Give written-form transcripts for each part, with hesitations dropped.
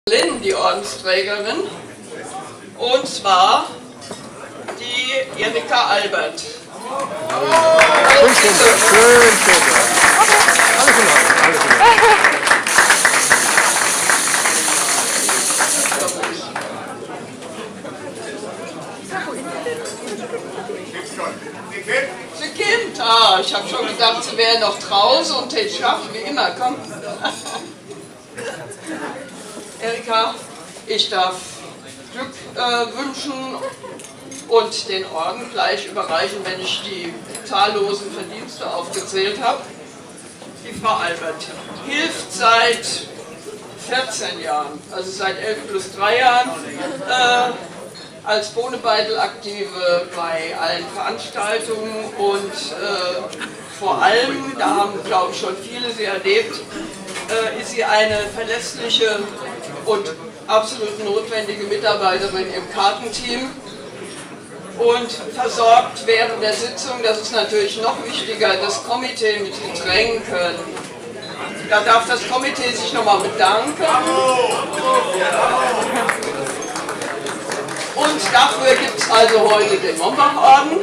Lynn, die Ordensträgerin, und zwar die Erika Albert. Schön, schön. Alles in Ordnung, alles in Ordnung. Sie kennt, ich habe schon gedacht, sie wäre noch draußen und hätte schaffen, wie immer, komm. Erika, ich darf Glück wünschen und den Orden gleich überreichen, wenn ich die zahllosen Verdienste aufgezählt habe. Die Frau Albert hilft seit 14 Jahren, also seit 11 plus 3 Jahren, als Bonebeitel-Aktive bei allen Veranstaltungen und vor allem, da haben glaube ich schon viele sie erlebt, ist sie eine verlässliche und absolut notwendige Mitarbeiterin im Kartenteam und versorgt während der Sitzung, das ist natürlich noch wichtiger, das Komitee mit Getränken. Da darf das Komitee sich nochmal bedanken. Und dafür gibt es also heute den Mombach-Orden.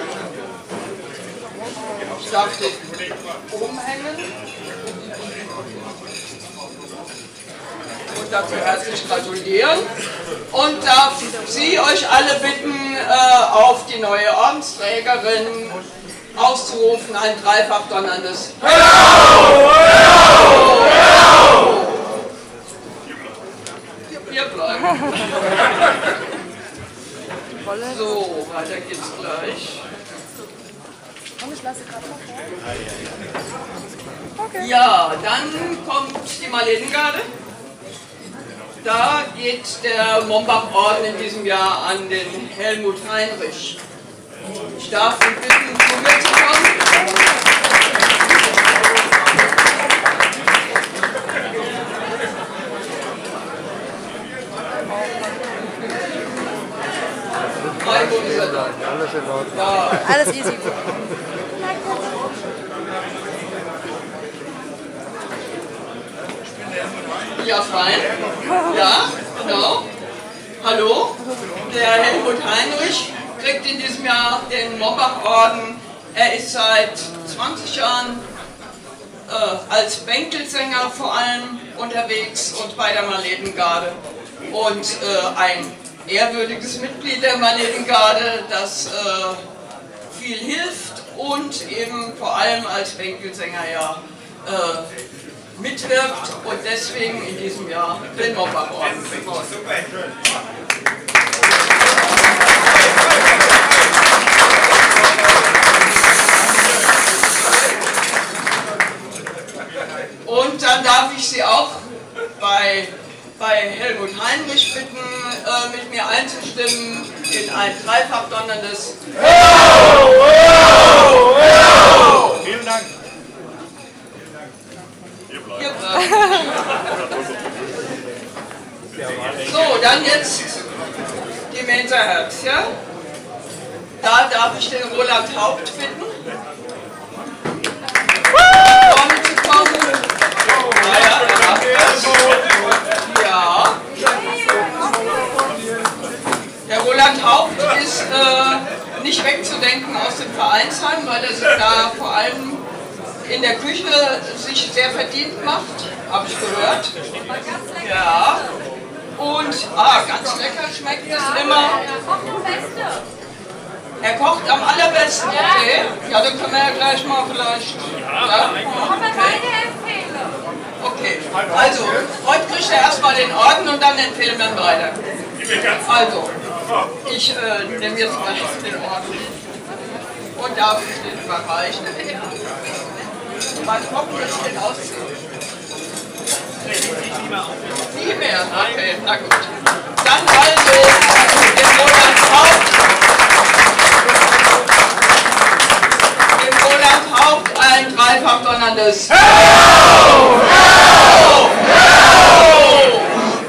Ich darf den umhängen. Und dazu herzlich gratulieren. Und darf Sie euch alle bitten, auf die neue Ordensträgerin auszurufen, ein dreifach donnerndes Hello! Hello! Hello! Hier bleiben. So, weiter geht's gleich. Ja, dann kommt die Marlenengarde. Da geht der Mombach-Orden in diesem Jahr an den Helmut Heinrich. Ich darf ihn bitten, zu mir zu kommen. Alles in Ordnung. Ja. Alles easy. Ja, fein. Ja, genau. Hallo. Der Helmut Heinrich kriegt in diesem Jahr den Mombach-Orden. Er ist seit 20 Jahren als Bänkelsänger vor allem unterwegs und bei der Marlenengarde. Und ein ehrwürdiges Mitglied der Marlenengarde, das viel hilft und eben vor allem als Bänkelsänger ja mitwirkt und deswegen in diesem Jahr den Mombach-Orden kriegt. Und dann darf ich Sie auch bei Helmut Heinrich bitten, mit mir einzustimmen in ein dreifach donnerndes Hello! Hello! Hello! Vielen Dank. Hier bleiben. So, dann jetzt die Mensa-Herz, ja? Da darf ich den Roland Haupt bitten, vorne zu kommen. Ja, er darf das. Ja. Der Roland Haupt ist nicht wegzudenken aus dem Vereinsheim, weil er sich da vor allem in der Küche sich sehr verdient macht, habe ich gehört. Ja. Und ganz lecker schmeckt es immer. Er kocht am allerbesten, okay? Ja, dann können wir ja gleich mal vielleicht. Ja? Okay, also, heute kriegt er erstmal den Orden und dann empfehlen wir ihn weiter. Also, ich nehme jetzt gleich den Orden und darf ich den überreichen. Wann kommt jetzt den ausziehen? Nie mehr, okay, na gut. Dann also den Roland Haupt ein dreifach donnerndes Hello! Hello! Hello!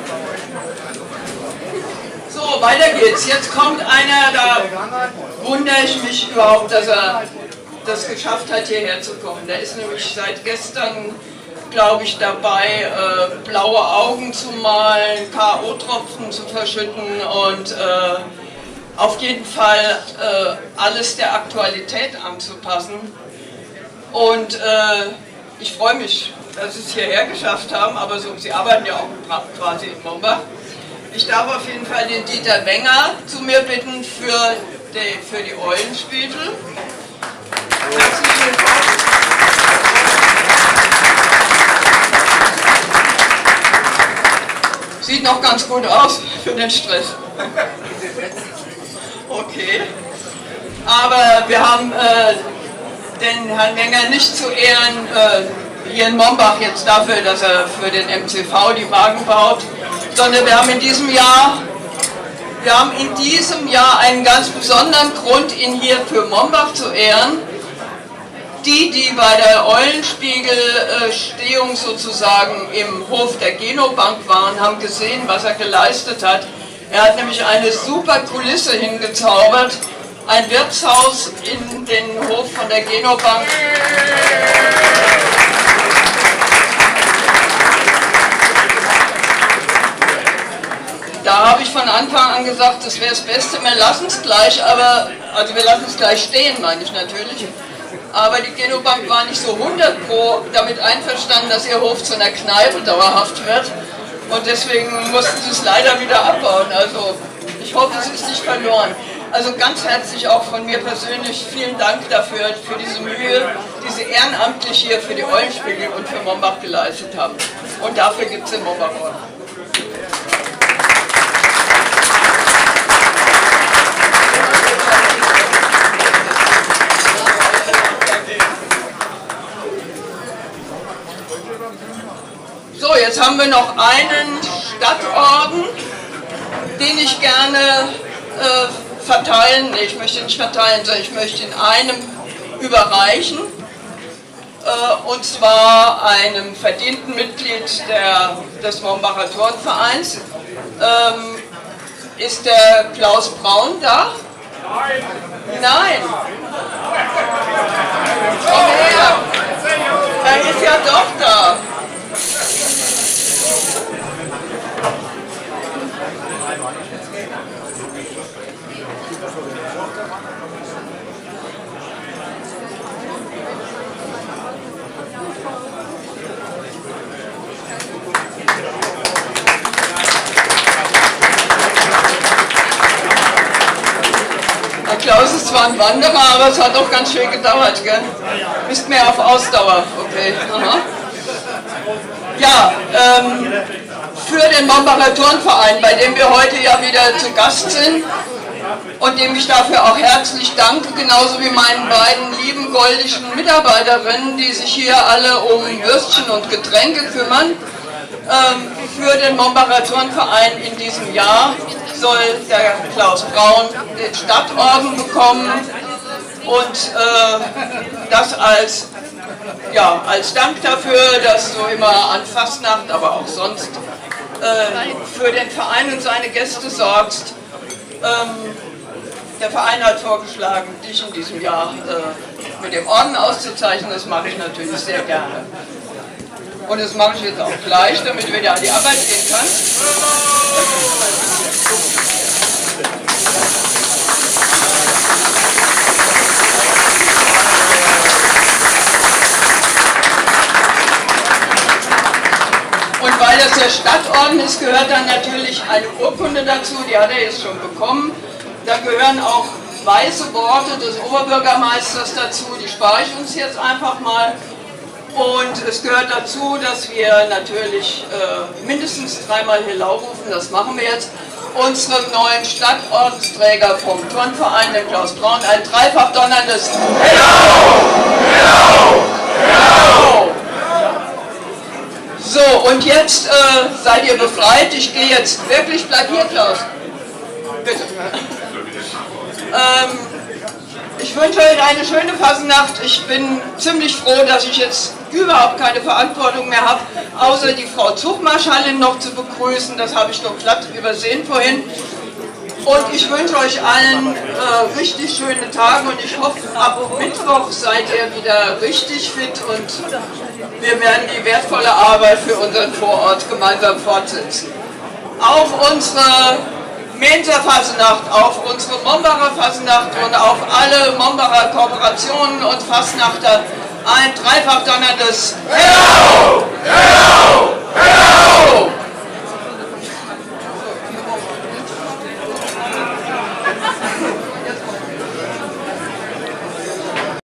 So, weiter geht's. Jetzt kommt einer, da wundere ich mich überhaupt, dass er das geschafft hat, hierher zu kommen. Der ist nämlich seit gestern glaube ich, dabei, blaue Augen zu malen, K.O.-Tropfen zu verschütten und auf jeden Fall alles der Aktualität anzupassen. Und ich freue mich, dass Sie es hierher geschafft haben, aber so, Sie arbeiten ja auch quasi in Mombach. Ich darf auf jeden Fall den Dieter Wenger zu mir bitten für die Eulenspiegel. Herzlich willkommen. Sieht noch ganz gut aus für den Stress. Okay. Aber wir haben den Herrn Wenger nicht zu Ehren hier in Mombach jetzt dafür, dass er für den MCV die Wagen baut, sondern wir haben in diesem Jahr einen ganz besonderen Grund, ihn hier für Mombach zu ehren. Die bei der Eulenspiegel-Stehung sozusagen im Hof der Genobank waren, haben gesehen, was er geleistet hat. Er hat nämlich eine super Kulisse hingezaubert, ein Wirtshaus in den Hof von der Genobank. Da habe ich von Anfang an gesagt, das wäre das Beste, wir lassen es gleich, also wir lassen es gleich stehen, meine ich natürlich. Aber die Genobank war nicht so 100% damit einverstanden, dass ihr Hof zu einer Kneipe dauerhaft wird. Und deswegen mussten sie es leider wieder abbauen. Also ich hoffe, es ist nicht verloren. Also ganz herzlich auch von mir persönlich vielen Dank dafür, für diese Mühe, die Sie ehrenamtlich hier für die Eulenspiegel und für Mombach geleistet haben. Und dafür gibt es den Mombach Orden. So, jetzt haben wir noch einen Stadtorden, den ich gerne verteilen, nee, ich möchte nicht verteilen, sondern ich möchte ihn einem überreichen, und zwar einem verdienten Mitglied des Mombacher Turnvereins. Ist der Klaus Braun da? Nein! Komm her! Er ist ja doch da! Der Klaus ist zwar ein Wanderer, aber es hat auch ganz schön gedauert, gell? Bist mehr auf Ausdauer, okay. Aha. Ja, für den Mombacher Turnverein, bei dem wir heute ja wieder zu Gast sind und dem ich dafür auch herzlich danke, genauso wie meinen beiden lieben goldischen Mitarbeiterinnen, die sich hier alle um Würstchen und Getränke kümmern. Für den Mombacher Turnverein in diesem Jahr soll der Klaus Braun den Stadtorden bekommen und das als Dank dafür, dass du immer an Fastnacht, aber auch sonst für den Verein und seine Gäste sorgst. Der Verein hat vorgeschlagen, dich in diesem Jahr mit dem Orden auszuzeichnen. Das mache ich natürlich sehr gerne. Und das mache ich jetzt auch gleich, damit wir wieder an die Arbeit gehen können. Und weil das der Stadtorden ist, gehört dann natürlich eine Urkunde dazu, die hat er jetzt schon bekommen. Da gehören auch weiße Worte des Oberbürgermeisters dazu, die spare ich uns jetzt einfach mal. Und es gehört dazu, dass wir natürlich mindestens 3-mal Hello rufen, das machen wir jetzt, unserem neuen Stadtordensträger vom Turnverein, den Klaus Braun, ein dreifach donnerndes Hello! Hello! Hello! So, und jetzt seid ihr befreit, ich gehe jetzt wirklich, bleib hier, Klaus. Bitte. Ich wünsche euch eine schöne Fastnacht. Ich bin ziemlich froh, dass ich jetzt überhaupt keine Verantwortung mehr habe, außer die Frau Zugmarschallin noch zu begrüßen. Das habe ich doch glatt übersehen vorhin. Und ich wünsche euch allen richtig schöne Tage und ich hoffe, ab Mittwoch seid ihr wieder richtig fit und wir werden die wertvolle Arbeit für unseren Vorort gemeinsam fortsetzen. Auf unsere Mainzer Fasnacht, auf unsere Mombacher Fasnacht und auf alle Mombacher Kooperationen und Fasnachter ein dreifach donnerndes Ja!